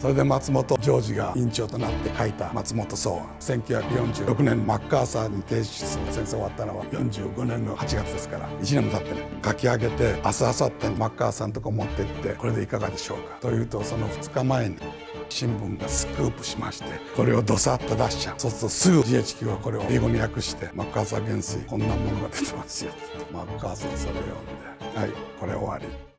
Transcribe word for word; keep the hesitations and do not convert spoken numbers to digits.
それで松本ジョージが委員長となって書いた松本草案、せんきゅうひゃくよんじゅうろくねんマッカーサーに提出する戦争終わったのはよんじゅうごねんのはちがつですから、いちねんも経ってね、書き上げて明日明後日にマッカーサーのとこ持ってってこれでいかがでしょうかというと、そのふつかまえに新聞がスクープしまして、これをどさっと出しちゃう。そうするとすぐ ジーエイチキュー はこれを英語に訳して「マッカーサー元帥こんなものが出てますよ」ってマッカーサーそれを読んで「はいこれ終わり」